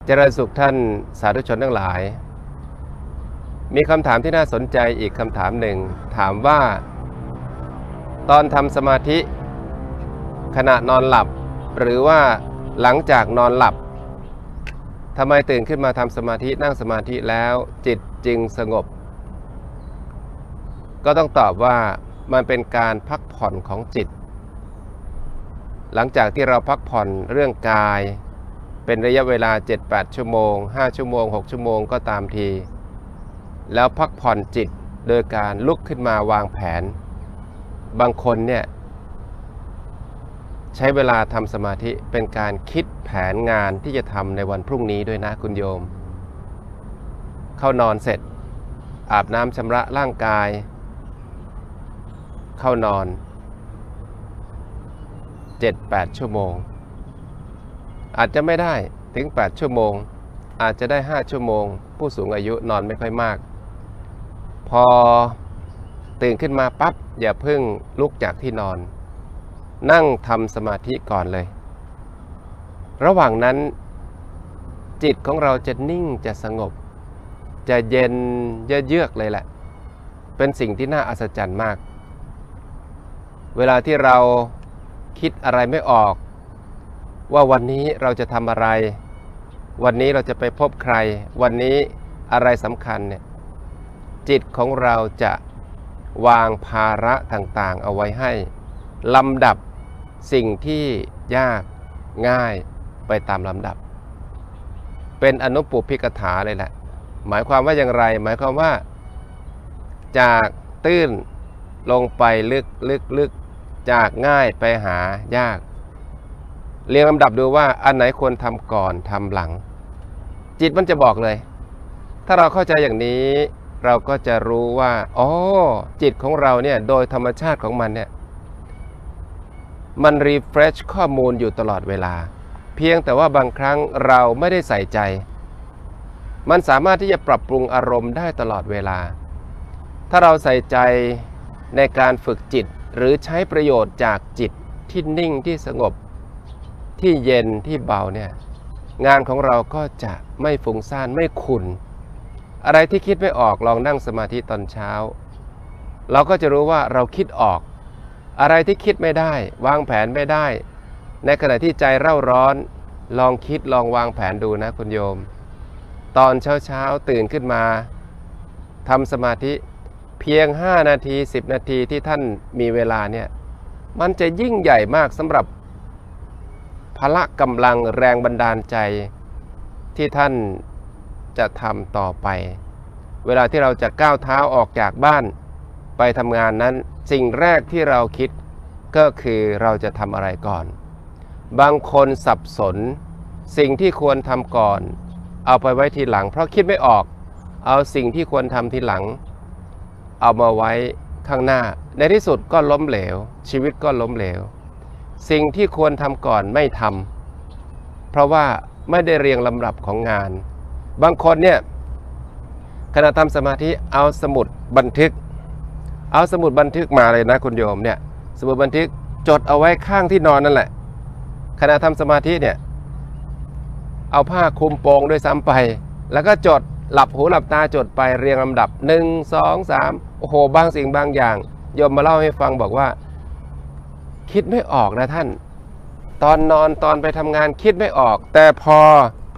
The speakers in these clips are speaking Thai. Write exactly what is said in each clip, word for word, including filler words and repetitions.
เจริญสุขท่านสาธุชนทั้งหลายมีคำถามที่น่าสนใจอีกคำถามหนึ่งถามว่าตอนทำสมาธิขณะนอนหลับหรือว่าหลังจากนอนหลับทำไมตื่นขึ้นมาทำสมาธินั่งสมาธิแล้วจิตจึงสงบก็ต้องตอบว่ามันเป็นการพักผ่อนของจิตหลังจากที่เราพักผ่อนเรื่องกายเป็นระยะเวลา เจ็ดแปด ชั่วโมงห้าชั่วโมงหกชั่วโมงก็ตามทีแล้วพักผ่อนจิตโดยการลุกขึ้นมาวางแผนบางคนเนี่ยใช้เวลาทำสมาธิเป็นการคิดแผนงานที่จะทำในวันพรุ่งนี้ด้วยนะคุณโยมเข้านอนเสร็จอาบน้ำชำระร่างกายเข้านอน เจ็ดแปด ชั่วโมงอาจจะไม่ได้ถึงแปดชั่วโมงอาจจะได้ห้าชั่วโมงผู้สูงอายุนอนไม่ค่อยมากพอตื่นขึ้นมาปั๊บอย่าเพิ่งลุกจากที่นอนนั่งทำสมาธิก่อนเลยระหว่างนั้นจิตของเราจะนิ่งจะสงบจะเย็นเยือกเลยแหละเป็นสิ่งที่น่าอัศจรรย์มากเวลาที่เราคิดอะไรไม่ออกว่าวันนี้เราจะทำอะไรวันนี้เราจะไปพบใครวันนี้อะไรสำคัญเนี่ยจิตของเราจะวางภาระต่างๆเอาไว้ให้ลำดับสิ่งที่ยากง่ายไปตามลำดับเป็นอนุปุพพิกถาเลยแหละหมายความว่าอย่างไรหมายความว่าจากตื้นลงไปลึกลึกลึกจากง่ายไปหายากเรียงลำดับดูว่าอันไหนควรทำก่อนทำหลังจิตมันจะบอกเลยถ้าเราเข้าใจอย่างนี้เราก็จะรู้ว่าอ๋อจิตของเราเนี่ยโดยธรรมชาติของมันเนี่ยมันรีเฟรชข้อมูลอยู่ตลอดเวลาเพียงแต่ว่าบางครั้งเราไม่ได้ใส่ใจมันสามารถที่จะปรับปรุงอารมณ์ได้ตลอดเวลาถ้าเราใส่ใจในการฝึกจิตหรือใช้ประโยชน์จากจิตที่นิ่งที่สงบที่เย็นที่เบาเนี่ยงานของเราก็จะไม่ฟุ้งซ่านไม่ขุ่นอะไรที่คิดไม่ออกลองนั่งสมาธิตอนเช้าเราก็จะรู้ว่าเราคิดออกอะไรที่คิดไม่ได้วางแผนไม่ได้ในขณะที่ใจเร่าร้อนลองคิดลองวางแผนดูนะคุณโยมตอนเช้าเช้าตื่นขึ้นมาทำสมาธิเพียงห้านาทีสิบนาทีที่ท่านมีเวลาเนี่ยมันจะยิ่งใหญ่มากสำหรับพละกำลังแรงบันดาลใจที่ท่านจะทำต่อไปเวลาที่เราจะก้าวเท้าออกจากบ้านไปทำงานนั้นสิ่งแรกที่เราคิดก็คือเราจะทำอะไรก่อนบางคนสับสนสิ่งที่ควรทำก่อนเอาไปไว้ทีหลังเพราะคิดไม่ออกเอาสิ่งที่ควรทำทีหลังเอามาไว้ข้างหน้าในที่สุดก็ล้มเหลวชีวิตก็ล้มเหลวสิ่งที่ควรทำก่อนไม่ทำเพราะว่าไม่ได้เรียงลำดับของงานบางคนเนี่ยขณะทำสมาธิเอาสมุดบันทึกเอาสมุดบันทึกมาเลยนะคุณโยมเนี่ยสมุดบันทึกจดเอาไว้ข้างที่นอนนั่นแหละขณะทำสมาธิเนี่ยเอาผ้าคลุมโปงด้วยซ้ำไปแล้วก็จดหลับหูหลับตาจดไปเรียงลำดับหนึ่ง สอง สามโอ้โหบางสิ่งบางอย่างโยมมาเล่าให้ฟังบอกว่าคิดไม่ออกนะท่านตอนนอนตอนไปทำงานคิดไม่ออกแต่พอ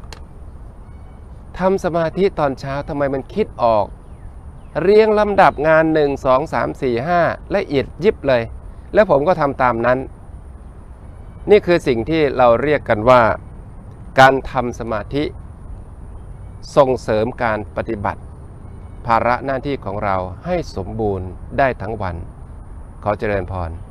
ทำสมาธิตอนเช้าทำไมมันคิดออกเรียงลำดับงานหนึ่ง สอง สาม สี่ ห้าละเอียดยิบเลยแล้วผมก็ทำตามนั้นนี่คือสิ่งที่เราเรียกกันว่าการทำสมาธิส่งเสริมการปฏิบัติภาระหน้าที่ของเราให้สมบูรณ์ได้ทั้งวันขอเจริญพร